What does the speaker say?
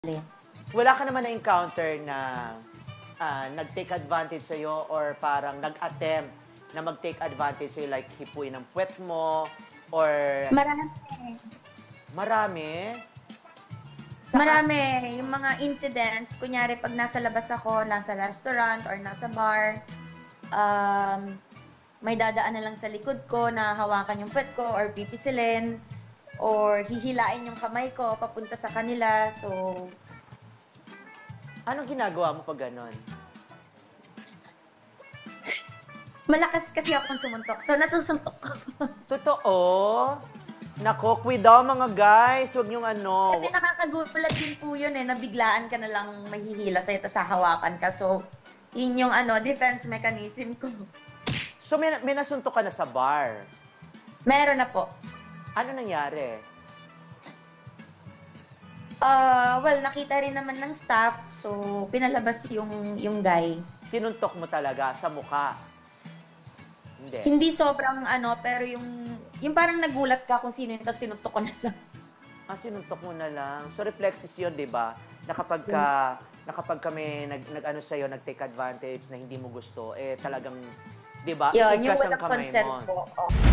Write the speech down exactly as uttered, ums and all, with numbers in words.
Alin? Wala ka naman na-encounter na ah, nag-take advantage sa'yo or parang nag-attempt na mag-take advantage sa'yo like hipuin ang puwet mo or Marami. marami? Marami. Yung mga incidents, kunyari pag nasa labas ako, nasa restaurant or nasa bar, um, may dadaan na lang sa likod ko na hawakan yung pet ko or pipisilin or hihilain yung kamay ko papunta sa kanila. So, Anong ginagawa mo pag ganon? malakas kasi akong sumuntok. So, nasusuntok ako. Totoo? Nako, daw mga guys. Huwag niyong ano. Kasi nakakagulat din po yun eh, nabiglaan ka na lang mahihila sa'yo tapos hahawakan ka. So, yun yung ano, defense mechanism ko. So, may, may nasuntok ka na sa bar. Meron na po. Ano nangyari? Uh, well, nakita rin naman ng staff, so pinalabas yung, yung guy. Sinuntok mo talaga sa mukha? Hindi. Hindi sobrang ano, pero yung, yung parang nagulat ka kung sino yun, tapos sinuntok ko na lang. Ah, sinuntok mo na lang. So, reflexes yun, di ba? Na kapag ka, na kapag kami nag, nag ano sa'yo, nag-take advantage na hindi mo gusto, eh talagang, di ba? Yun, yung Itigkas ang walang kamay consent mo. po. Oh.